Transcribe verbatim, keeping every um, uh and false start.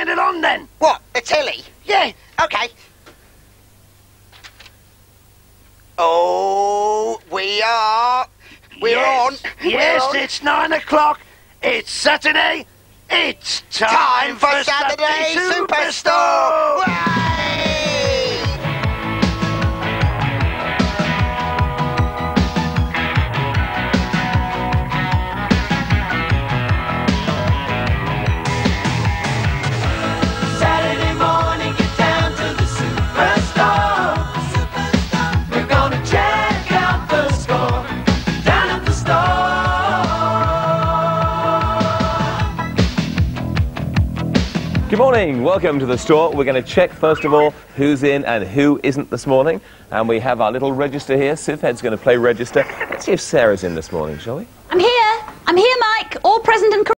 it on then. What, the telly? Yeah. OK. Oh, we are... We're yes. on. Yes, We're on. it's nine o'clock. It's Saturday. It's time, Time for Saturday Superstore! Hooray! Saturday morning, get down to the Superstore. We're gonna check out the score down at the store. Good morning, welcome to the store. We're going to check first of all who's in and who isn't this morning. And we have our little register here. Sivhead's going to play register. Let's see if Sarah's in this morning, shall we? I'm here. I'm here, Mike. All present and correct.